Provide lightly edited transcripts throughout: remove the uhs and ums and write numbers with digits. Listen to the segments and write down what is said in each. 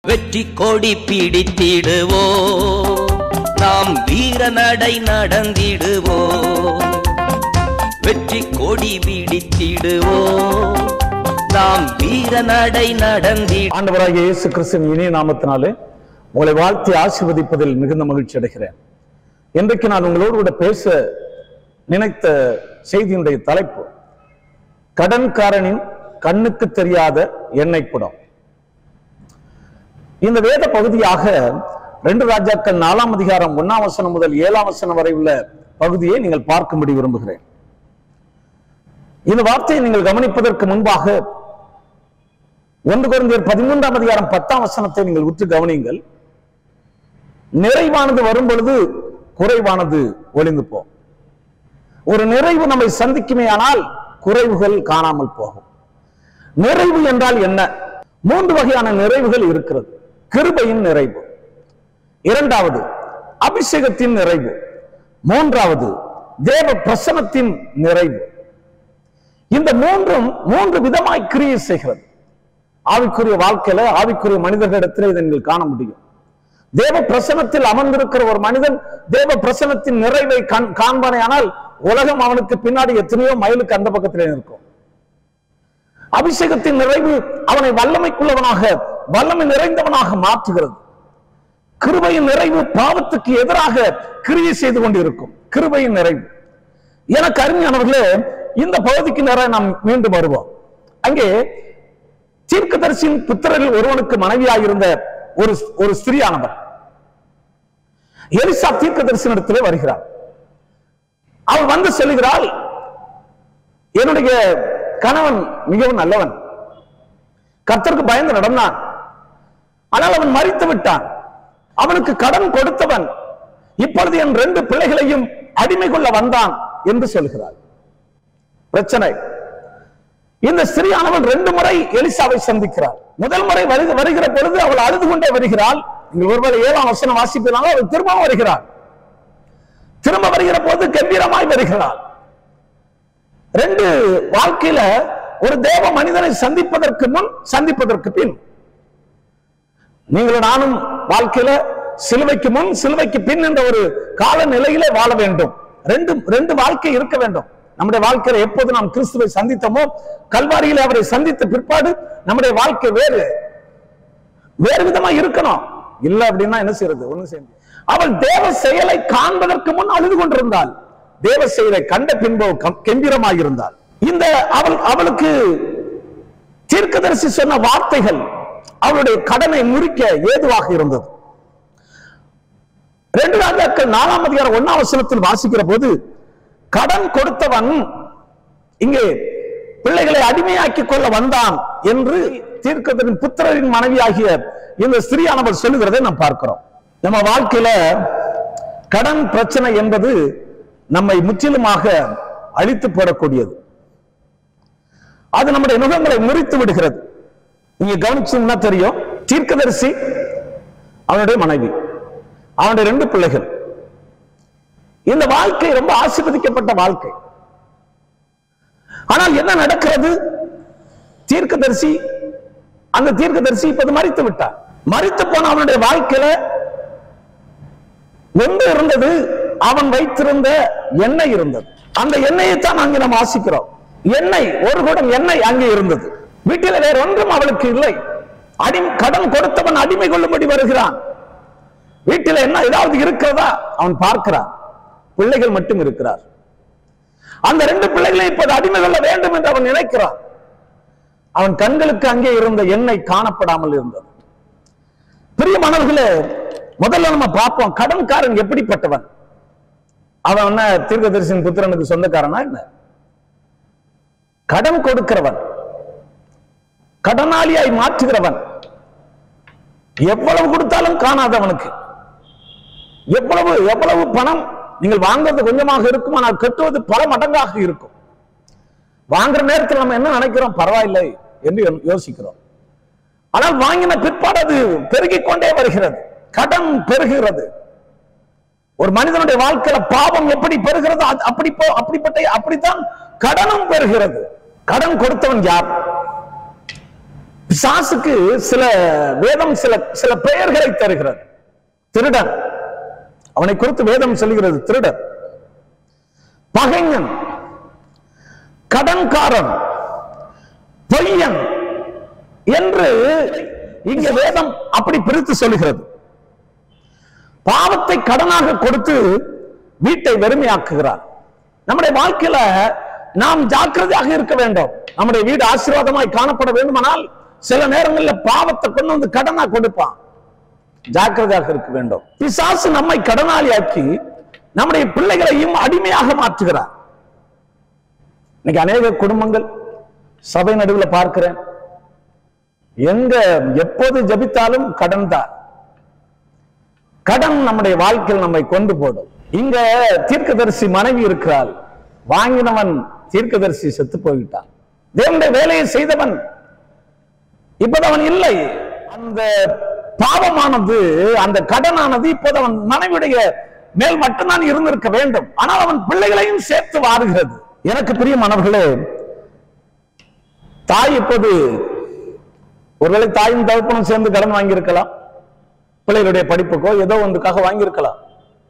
வெற்றி கொடி பிடித்திடுவோ, நாம் வீர நடை நடந்திடுவோ. வெற்றி கொடி பிடித்திடுவோ, நாம் வீர நடை நடந்தி. ஆண்டவராகிய இயேசு கிறிஸ்துவின் இனிய நாமத்தினாலே உங்களை வாழ்த்தி ஆசீர்வதிப்பதில் மிகுந்த மகிழ்ச்சி அடைகிறேன். இன்றைக்கு நான் உங்களோடு கூட பேச நினைத்த செய்தியினுடைய தலைப்பு, கடன்காரனின் கண்ணுக்கு தெரியாத எண்ணெய் குடம். இந்த வேத பகுதியாக 2 ராஜாக்கள் 4ஆம் அதிகாரம் 1ஆம் வசனம் முதல் 7ஆம் வசனம் வரை உள்ள பகுதியை நீங்கள் பார்க்கும்படி விரும்புகிறேன். இந்த வார்த்தையை நீங்கள் கவனிப்பதற்கு முன்பாக 1 கொரிந்தியர் 13ஆம் அதிகாரம் 10ஆம் வசனத்தை நீங்கள் உற்று கவனியுங்கள். நிறைவானது வரும் பொழுது குறைவானது ஒளிந்து போகும். ஒரு நிறைவு நம்மை சந்திக்குமேயானால் குறைவுகள் காணாமல் போகும். நிறைவு என்றால் என்ன? 3 வகையான நிறைவுகள் இருக்கிறது. கிருபையின் நிறைவு, 2வது அபிஷேகத்தின் நிறைவு, 3வது தேவ பிரசன்னத்தின் நிறைவு. இந்த மூன்று விதமாய் கிரியை செய்கிறது. ஆவிக்குரிய வாழ்க்கையில, ஆவிக்குரிய மனிதர்களிடத்தில் இதை நீங்கள் காண முடியும். தேவ பிரசன்னத்தில் அமர்ந்திருக்கிற ஒரு மனிதன் தேவ பிரசன்னத்தின் நிறைவை காண்பானேயானால் உலகம் அவனுக்கு பின்னாடி எத்தனையோ மைலுக்கு அந்த பக்கத்திலே இருக்கும். அபிஷேகத்தின் நிறைவு அவனை வல்லமைக்குள்ளவனாக, வல்லமை நிறைந்தவனாக மாற்றுகிறது. கிருபையின் நிறைவு பாவத்துக்கு எதிராக கிரியை செய்து கொண்டிருக்கும். கிருபையின் நிறைவு. எனக்கு அருமையானவர்களே, இந்த பகுதிக்கு நேரம் நாம் மீண்டும் வருவோம். அங்கே தீர்க்கதரிசியின் புத்திரரில் ஒருவனுக்கு மனைவியாயிருந்த ஒரு ஸ்திரீயானவர் எலிசா தீர்க்கதரிசனத்திலே வருகிறார். அவள் வந்து சொல்லுகிறாள், என்னுடைய கணவன் மிகவும் நல்லவன், கர்த்தருக்கு பயந்து நடந்தான், ஆனால் அவன் மரித்து விட்டான். அவனுக்கு கடன் கொடுத்தவன் இப்பொழுது என் 2 பிள்ளைகளையும் அடிமை கொள்ள வந்தான் என்று சொல்கிறார். பிரச்சனை, இந்த ஸ்திரீயானவள் 2 முறை எலிசாவை சந்திக்கிறார். முதல் முறை வருகிற பொழுது அவள் அழுது கொண்டே வருகிறாள். நீங்கள் ஒருவேளை 7ஆம் வசனம் வாசிப்பீர்கள், அவள் திரும்ப வருகிறாள். திரும்ப வருகிற போது கம்பீரமாய் வருகிறாள். 2 வாழ்க்கையில ஒரு தேவ மனிதனை சந்திப்பதற்கு முன், சந்திப்பதற்கு பின். நீங்களும் நானும் வாழ்க்கையில சிலுவைக்கு முன், சிலுவைக்கு பின் என்ற ஒரு கால நிலையிலே வாழ வேண்டும். ரெண்டு வாழ்க்கை இருக்க வேண்டும். நம்முடைய வாழ்க்கையில எப்போது நாம் கிறிஸ்துவை சந்தித்தோமோ, கல்வாரியில அவரை சந்தித்த பிற்பாடு நம்முடைய வாழ்க்கை வேறு விதமா இருக்கணும். இல்ல அப்படின்னா என்ன செய்யறது? ஒண்ணு செய்ய. அவள் தேவ செயலை காண்பதற்கு முன் அழுது கொண்டிருந்தாள். தேவ செயலை கண்ட பின்பு கம்பீரமாயிருந்தாள். இந்த அவளுக்கு தீர்க்கதரிசி சொன்ன வார்த்தைகள் அவளுடைய கடனை முறிக்க ஏதுவாக இருந்தது. 2 ராஜாக்கள் 4ஆம் அதிகாரம் 1ஆம் வசனத்தில் வாசிக்கிற போது, கடன் கொடுத்தவன் இங்கே பிள்ளைகளை அடிமையாக்கி கொள்ள வந்தான் என்று தீர்க்கதரிசியின் புத்திரரின் மனைவியாகிய இந்த ஸ்திரீயானவர் சொல்லுகிறதை நாம் பார்க்கிறோம். நம்ம வாழ்க்கையில கடன் பிரச்சனை என்பது நம்மை முற்றிலுமாக அழித்து போடக்கூடியது. அது நம்முடைய நுகங்களை முறித்து விடுகிறது. நீங்க கவனிச்சீங்கன்னா தெரியும், தீர்க்கதரிசி, அவனுடைய மனைவி, அவனுடைய 2 பிள்ளைகள். இந்த வாழ்க்கை ரொம்ப ஆசீர்வதிக்கப்பட்ட வாழ்க்கை. ஆனால் என்ன நடக்கிறது? அந்த தீர்க்கதரிசி இப்போது மரித்து விட்டார். மரித்து போன அவனுடைய வாழ்க்கையில ஒன்று இருந்தது, அவன் வைத்திருந்த எண்ணெய் இருந்தது. அந்த எண்ணெயை தான் அங்கே நாம் வாசிக்கிறோம். எண்ணெய், ஒரு குடம் எண்ணெய் அங்கே இருந்தது. வீட்டில் வேற ஒன்றும் அவளுக்கு இல்லை. கடன் கொடுத்தவன் அடிமை கொள்ளும்படி வருகிறான். வீட்டில் என்ன ஏதாவது இருக்கிறதா அவன் பார்க்கிறான். பிள்ளைகள் மட்டும் இருக்கிறார். அந்த 2 பிள்ளைகளை இப்போது அடிமை கொள்ள வேண்டும் என்று அவன் நினைக்கிறான். அவன் கண்களுக்கு அங்கே இருந்த எண்ணெய் காணப்படாமல் இருந்தது. பிரியமானவர்களே, முதல்ல நம்ம பார்ப்போம், கடன்காரன் எப்படிப்பட்டவன். அவன் என்ன தீர்க்கதரிசியின் புத்திரனுக்கு சொந்தக்காரனா என்ன? கடன் கொடுக்கிறவன், கடனாளியாய் மாற்றுகிறவன். எவ்வளவு கொடுத்தாலும் காணாதவனுக்கு. எவ்வளவு பணம் நீங்கள் வாங்குறது கொஞ்சமாக இருக்கும், ஆனால் கட்டுவது பல மடங்காக இருக்கும். வாங்குற நேரத்தில் நம்ம என்ன நினைக்கிறோம்? பரவாயில்லை என்று யோசிக்கிறோம். ஆனால் வாங்கின பிற்பாடு அது பெருகிக் கொண்டே வருகிறது. கடன் பெருகிறது. ஒரு மனிதனுடைய வாழ்க்கையில பாவம் எப்படி பெறுகிறது, அப்படித்தான் கடனும் பெறுகிறது. கடன் கொடுத்தவன் யார்? பிசாசுக்கு சில வேதம் சில பெயர்களை தருகிறது. திருடன், அவனை குறித்து வேதம் சொல்லுகிறது திருடன், பகைஞன், கடன்காரன், பொய்யன் என்று இங்க வேதம் அப்படி பிரித்து சொல்லுகிறது. பாவத்தை கடனாக கொடுத்து வீட்டை வெறுமையாக்குகிறார். நம்முடைய வாழ்க்கையில நாம் ஜாக்கிரதையாக இருக்க வேண்டும். நம்முடைய வீடு ஆசீர்வாதமாய் காணப்பட வேண்டுமானால் சில நேரங்களில் பாவத்தை கொண்டு வந்து கடனா கொடுப்பான். ஜாக்கிரதையாக இருக்க வேண்டும். பிசாசு நம்மை கடனாளியாக்கி நம்முடைய பிள்ளைகளையும் அடிமையாக மாற்றுகிறார். இன்னைக்கு அநேக குடும்பங்கள் சபை நடுவில் பார்க்கிறேன், எங்க எப்போது ஜபித்தாலும் கடன் தான். கடன் நம்முடைய வாழ்க்கையில் நம்மை கொண்டு போடும். இங்க தீர்க்கதரிசி மனைவி இருக்கிறாள், வாங்கினவன் தீர்க்கதரிசி செத்து போய்விட்டான். தேவனுடைய வேலையை செய்தவன் இப்போது அவன் இல்லை. அந்த பாவமானது, அந்த கடனானது இப்போது அவன் மனைவியுடைய மேல் மட்டும்தான் இருந்திருக்க வேண்டும். ஆனால் அவன் பிள்ளைகளையும் சேர்த்து வாருகிறது. எனக்கு பிரியமானவர்களே, தாய் இப்போது ஒருவேளை தாயும் தகப்பனும் சேர்ந்து கடன் வாங்கியிருக்கலாம், பிள்ளைகளுடைய படிப்புக்கோ ஏதோ ஒன்றுக்காக வாங்கியிருக்கலாம்,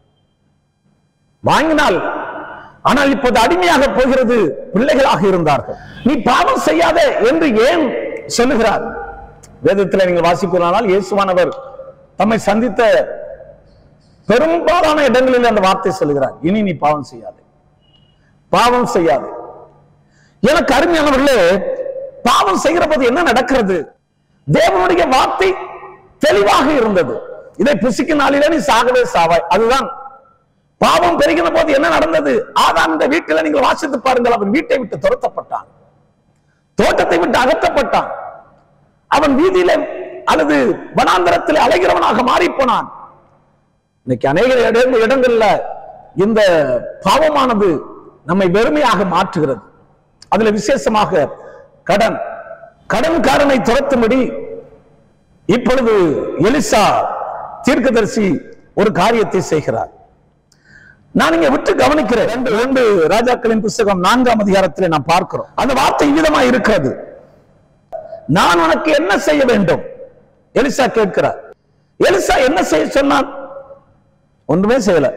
வாங்கினால். ஆனால் இப்போது அடிமையாக போகிறது பிள்ளைகளாக இருந்தார்கள். நீ பாவம் செய்யாத என்று ஏன் சொல்லுகிறார்? வேதத்தில் நீங்கள் வாசிப்பதானால் இயேசுவானவர் தம்மை சந்தித்த பெரும்பாலான இடங்களில் அந்த வார்த்தை சொல்லுகிறார், இனி நீ பாவம் செய்யாதே, பாவம் செய்யாதே. எனக்கு அருமையானவர்களே, பாவம் செய்கிற போது என்ன நடக்கிறது? தேவனுடைய வார்த்தை தெளிவாக இருந்தது, இதை புசிக்கும் நாளிலே நீ சாகவே சாவாய். அதுதான் பாவம் பெருகின போது என்ன நடந்தது? ஆதாம் இந்த வீட்டில் நீங்கள் வாசித்து பாருங்கள், அவன் வீட்டை விட்டு துரத்தப்பட்டான், தோட்டத்தை விட்டு அகற்றப்பட்டான், அவன் வீதியில அல்லது வனாந்தரத்தில் அலைகிறவனாக மாறி போனான். இன்னைக்கு அநேக இடங்கள்ல இந்த பாவமானது நம்மை வெறுமையாக மாற்றுகிறது. அதுல விசேஷமாக கடன்காரனை துரத்தும்படி இப்பொழுது எலிசா தீர்க்கதரிசி ஒரு காரியத்தை செய்கிறார். நான் இங்க விட்டு கவனிக்கிறேன். 2 ராஜாக்களின் புத்தகம் 4ஆம் அதிகாரத்தில் நாம் பார்க்கிறோம். அந்த வார்த்தை விதமா இருக்கிறது. நான் உனக்கு என்ன செய்ய வேண்டும்? எலிசா கேட்கிறார். எலிசா என்ன செய்ய சொன்னான்? ஒன்றுமே செய்யல.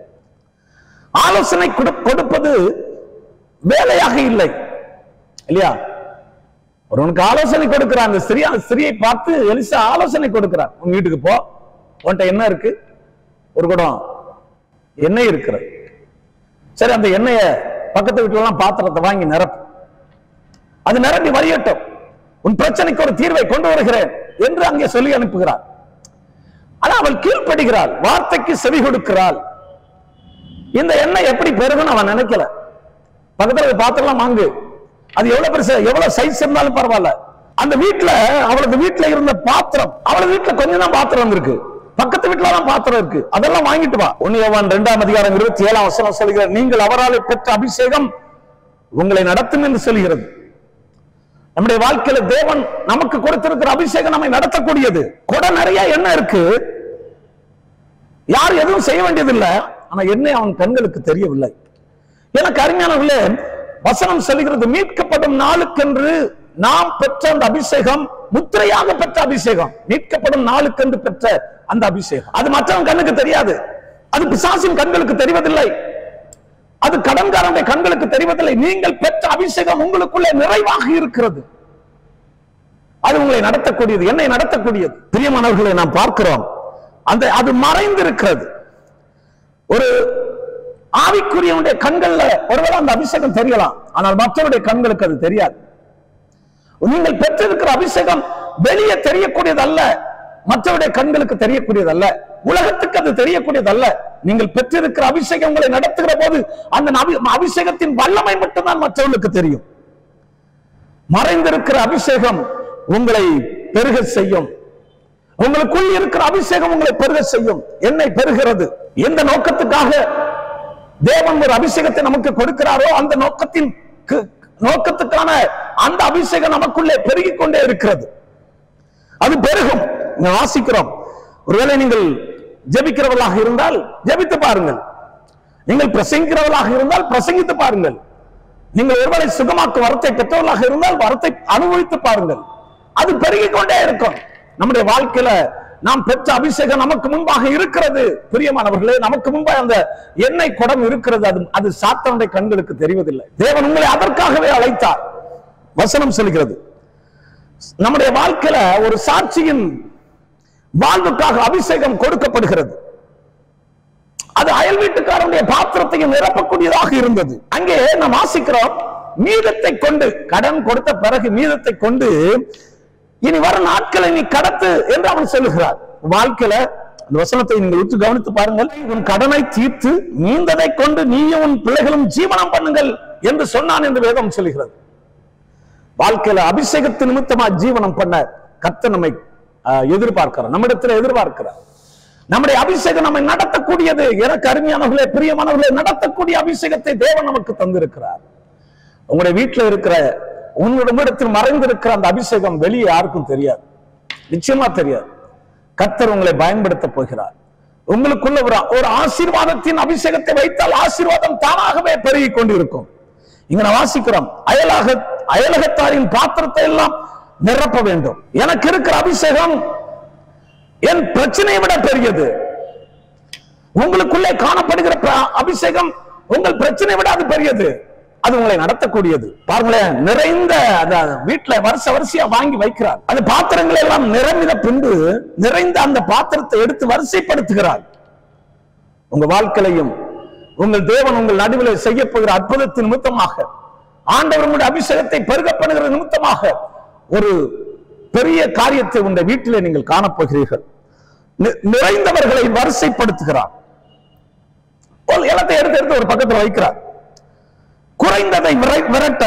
ஆலோசனை கொடுப்பது வேலையாக இல்லை இல்லையா? ஒருவனுக்கு ஆலோசனை கொடுக்கிறார். அந்த ஸ்திரியை பார்த்து எலிசா ஆலோசனை கொடுக்கிறார். உங்க வீட்டுக்கு போ, உன்கிட்ட என்ன இருக்கு? ஒரு குடம் எண்ணெய் இருக்கிறது. சரி, அந்த எண்ணெய பக்கத்து வீட்டுல எல்லாம் பாத்திரத்தை வாங்கி நிரப்பு, அது நிரம்பி வழியட்டும், உன் பிரச்சனைக்கு ஒரு தீர்வை கொண்டு வருகிறேன் என்று அங்கே சொல்லி அனுப்புகிறார். ஆனா அவள் கீழ்ப்படுகிறாள், வார்த்தைக்கு செவி கொடுக்கிறாள். இந்த எண்ணெய் எப்படி பெருகுன்னு அவன் நினைக்கல. பக்கத்துல பாத்திரம் வாங்கு, அது எவ்வளவு பெருசு, எவ்வளவு சைஸ் இருந்தாலும் பரவாயில்ல. அந்த வீட்டுல, அவளது வீட்டுல இருந்த பாத்திரம், அவளது வீட்டுல கொஞ்சம் தான் பாத்திரம் இருக்கு, பக்கத்து வீட்டுல தான் பாத்திரம் இருக்கு, அதெல்லாம் வாங்கிட்டு வா. 1 யோவான் 2ஆம் அதிகாரம் 27ஆம் வசனம் சொல்கிறது, நீங்கள் அவரால் பெற்ற அபிஷேகம் உங்களை நடத்தும் என்று சொல்கிறது. நம்முடைய வாழ்க்கையில தேவன் நமக்கு கொடுத்திருக்கிற அபிஷேகம் நம்மை நடத்தக்கூடியது. கொடை நிறைய எண்ணெய் இருக்கு, யாரும் எதுவும் செய்ய வேண்டியதில்லை. ஆனா எண்ணெய் அவன் கண்களுக்கு தெரியவில்லை. எனக்கு அருமையானவர்களே, வசனம் சொல்லுகிறது, மீட்கப்படும் நாளுக்கென்று நாம் பெற்ற அந்த அபிஷேகம் முத்திரையாக பெற்ற அபிஷேகம். மீட்கப்படும் நாளுக்கென்று பெற்ற அந்த அபிஷேகம் அது மற்றவன் கண்ணுக்கு தெரியாது, அது பிசாசின் கண்களுக்கு தெரிவதில்லை, அது கடன்காரனுடைய கண்களுக்கு தெரிவதில்லை. நீங்கள் பெற்ற அபிஷேகம் உங்களுக்குள்ளே நிறைவாக இருக்கிறது. அது உங்களை நடத்தக்கூடியது, என்னை நடத்தக்கூடியது. பிரியமானவர்களை நாம் பார்க்கிறோம், அது மறைந்து இருக்கிறது. ஒரு ஆவிக்குரியவனுடைய கண்கள்ல ஒருவேளை அந்த அபிஷேகம் தெரியலாம், ஆனால் மற்றவருடைய கண்களுக்கு அது தெரியாது. நீங்கள் பெற்றிருக்கிற அபிஷேகம் வெளியே தெரியக்கூடியது அல்ல, மற்றவருடைய கண்களுக்கு தெரியக்கூடியதல்ல, உலகத்துக்கு அது தெரியக்கூடியதல்ல. நீங்கள் பெற்றிருக்கிற அபிஷேகம் உங்களை நடத்துகிற போது அந்த அபிஷேகத்தின் வல்லமை மட்டும்தான் மற்றவர்களுக்கு தெரியும். மறைந்திருக்கிற அபிஷேகம் உங்களை பெருக செய்யும். உங்களுக்குள் இருக்கிற அபிஷேகம் உங்களை பெருக செய்யும். என்னை பெருகிறது. எந்த நோக்கத்துக்காக தேவன் ஒரு அபிஷேகத்தை நமக்கு கொடுக்கிறாரோ அந்த நோக்கத்துக்கான அந்த அபிஷேகம் நமக்குள்ளே பெருகிக் கொண்டே இருக்கிறது. அது பெருகும். வாசிக்கிறோம். ஒருவேளை நீங்கள் ஜெபிக்கிறவர்களாக இருந்தால் ஜெபித்து பாருங்கள், நீங்கள் பிரசங்கிக்கிறவர்களாக இருந்தால் பிரசங்கித்து பாருங்கள், நீங்கள் ஒருவேளை சுகமாக்கு வரத்தை பெற்றவர்களாக இருந்தால் வரத்தை அனுபவித்து பாருங்கள். அது பெருகிக் கொண்டே இருக்கும். நம்முடைய வாழ்க்கையில நாம் பெற்ற அபிஷேகம் நமக்கு முன்பாக இருக்கிறது. பிரியமானவர்களே, நமக்கு முன்பாக அந்த எண்ணெய் குடம் இருக்கிறது. அது சாத்தானுடைய கண்களுக்கு தெரிவதில்லை. தேவன் உங்களை அதற்காகவே அழைத்தார். வசனம் சொல்கிறது, நம்முடைய வாழ்க்கையில ஒரு சாட்சியின் வாழ்வுக்காக அபிஷேகம் கொடுக்கப்படுகிறது. அது அயல் வீட்டுக்காரனுடைய பாத்திரத்தையும் நிரப்பக்கூடியதாக இருந்தது. அங்கே நாம் வாசிக்கிறோம், மீதத்தை கொண்டு, கடன் கொடுத்த பிறகு மீதத்தை கொண்டு இனி வர நாட்களை நீ கடத்து என்று அவன் சொல்லுகிறார். வாழ்க்கையில அந்த வசனத்தை நீங்கள் உற்று கவனித்து பாருங்கள். உன் கடனை தீர்த்து மீந்ததை கொண்டு நீயும் உன் பிள்ளைகளும் ஜீவனம் பண்ணுங்கள் என்று சொன்னான் என்று வேதம் சொல்லுகிறது. வாழ்க்கையில அபிஷேகத்தின் நிமித்தமா ஜீவனம் பண்ண கர்த்தர் நம்மை எதிர்பார்க்கிறார், நம்மிடத்தில் எதிர்பார்க்கிறார். நம்முடைய அபிஷேகம் நம்மை நடத்தக்கூடியது. எனக்கு அருமையானவர்களே, பிரியமானவர்களே, நடத்தக்கூடிய அபிஷேகத்தை தேவன் நமக்கு தந்திருக்கிறார். உங்களுடைய வீட்டில் இருக்கிற உங்களிடத்தில் மறைந்திருக்கிற அந்த அபிஷேகம் வெளியே யாருக்கும் தெரியாது, நிச்சயமா தெரியாது. கர்த்தர் உங்களை பயன்படுத்த போகிறார். உங்களுக்குள்ள ஒரு ஆசீர்வாதத்தின் அபிஷேகத்தை வைத்தால் ஆசீர்வாதம் தானாகவே பெருகி கொண்டிருக்கும். இங்க நான் வாசிக்கிறோம், அயலகத்தாரின் பாத்திரத்தை எல்லாம் நிரப்ப வேண்டும். எனக்கு இருக்கிற அபிஷேகம் என் பிரச்சனையை விட பெரியது. உங்களுக்குள்ளே காணப்படுகிற அபிஷேகம் உங்கள் பிரச்சனையை விட அது பெரியது. அது உங்களை நடத்தக்கூடியது. பாருங்களேன், நிறைந்த வீட்டுல வரிசையா வாங்கி வைக்கிறார். அந்த பாத்திரங்களை எல்லாம் நிரம்பின பின்பு நிறைந்த அந்த பாத்திரத்தை எடுத்து வரிசைப்படுத்துகிறார். உங்க வாழ்க்கையிலையும் உங்கள் தேவன் உங்கள் நடுவில் செய்ய போகிற அற்புதத்தின் நிமித்தமாக, ஆண்டவருடைய அபிஷேகத்தை பெருக பண்ணுகிற நிமித்தமாக ஒரு பெரிய காரியத்தை உங்கள் வீட்டிலே நீங்கள் காணப்போகிறீர்கள். நிறைந்தவர்களை வரிசைப்படுத்துகிறார். இடத்தை எடுத்து ஒரு பக்கத்தில் வைக்கிறார். குறைந்ததை விரட்ட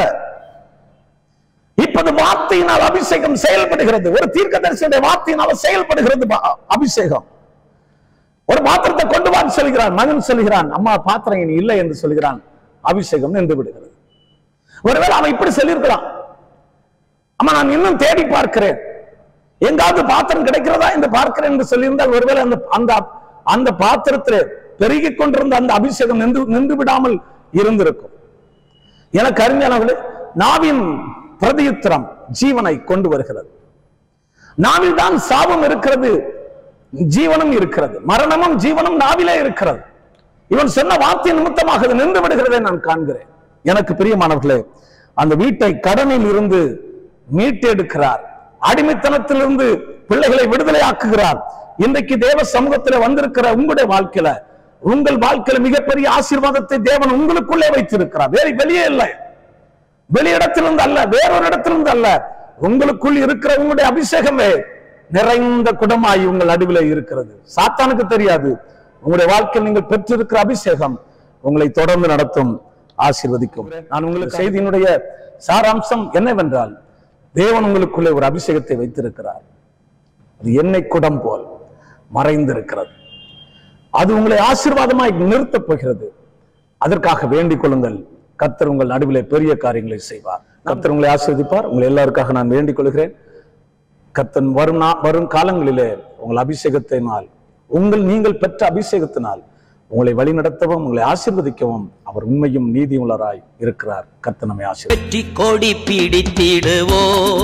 இப்போது வார்த்தையினால் அபிஷேகம் செயல்படுகிறது. ஒரு தீர்க்கதரிசியுடைய வார்த்தையினால் செயல்படுகிறது அபிஷேகம். ஒரு பாத்திரத்தை கொண்டு வான்னு சொல்கிறான். மகன் சொல்கிறான், அம்மா பாத்திரம் இனி இல்லை என்று சொல்கிறான். அபிஷேகம் நின்று விடுகிறது. ஒருவேளை அவன் இப்படி சொல்லியிருக்கிறான், அம்மா நான் இன்னும் தேடி பார்க்கிறேன், எங்காவது பாத்திரம் கிடைக்கிறதா என்று பார்க்கிறேன் என்று சொல்லியிருந்தால் ஒருவேளை அந்த பாத்திரத்தில் பெருகிக் கொண்டிருந்த அந்த அபிஷேகம் நின்று விடாமல் இருந்திருக்கும். எனக்கு அருமையானவர்களே, நாவின் பிரதியுத்தரம் ஜீவனை கொண்டு வருகிறது. நாவில் தான் சாபம் இருக்கிறது, ஜீவனும் இருக்கிறது. மரணமும் ஜீவனும் நாவிலே இருக்கிறது. இவன் சொன்ன வார்த்தை நிமித்தமாக அது நின்று விடுகிறதை நான் காண்கிறேன். எனக்கு பிரியமானவர்களே, அந்த வீட்டை கடனில் இருந்து மீட்டெடுக்கிறார். அடிமைத்தனத்திலிருந்து பிள்ளைகளை விடுதலை ஆக்குகிறார். இன்றைக்கு தேவ சமூகத்தில் வந்திருக்கிற உங்களுடைய வாழ்க்கையில, உங்கள் வாழ்க்கையில மிகப்பெரிய ஆசீர்வாதத்தை தேவன் உங்களுக்குள்ளே வைத்திருக்கிறார். வேறு வெளியே இல்லை, வெளியிடத்திலிருந்து அல்ல, வேறொரு இடத்திலிருந்து அல்ல. உங்களுக்குள் இருக்கிற உங்களுடைய அபிஷேகமே நிறைந்த குடமாய் உங்கள் நடுவில் இருக்கிறது. சாத்தானுக்கு தெரியாது. உங்களுடைய வாழ்க்கையில் நீங்கள் பெற்றிருக்கிற அபிஷேகம் உங்களை தொடர்ந்து நடத்தும், ஆசீர்வதிக்கும். நான் உங்களுக்கு செய்தியினுடைய சாராம்சம் என்னவென்றால், தேவன் உங்களுக்குள்ளே ஒரு அபிஷேகத்தை வைத்திருக்கிறார். அது எண்ணெய் குடம் போல் மறைந்திருக்கிறது. அது உங்களை ஆசீர்வாதமாய் நிறுத்தப் போகிறது. அதற்காக வேண்டிக் கொள்ளுங்கள். கர்த்தர் உங்கள் நடுவிலே பெரிய காரியங்களை செய்வார். கர்த்தர் உங்களை ஆசீர்வதிப்பார். உங்களை எல்லாருக்காக நான் வேண்டிக் கொள்கிறேன். கர்த்தர் வரும் காலங்களிலே உங்கள் அபிஷேகத்தினால், நீங்கள் பெற்ற அபிஷேகத்தினால் உங்களை வழிநடத்தவும் உங்களை ஆசீர்வதிக்கவும் அவர் உண்மையும் நீதியும் உள்ளவராய் இருக்கிறார். கர்த்தர் நம்மை ஆசீர்வதிப்பார். வெற்றி கொடி பிடித்திடுவோ,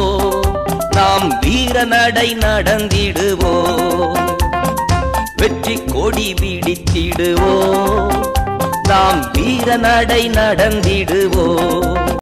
நாம் வீர நடை நடந்திடுவோ. வெற்றி கொடி பிடித்திடுவோ, நாம் வீர நடை நடந்திடுவோ.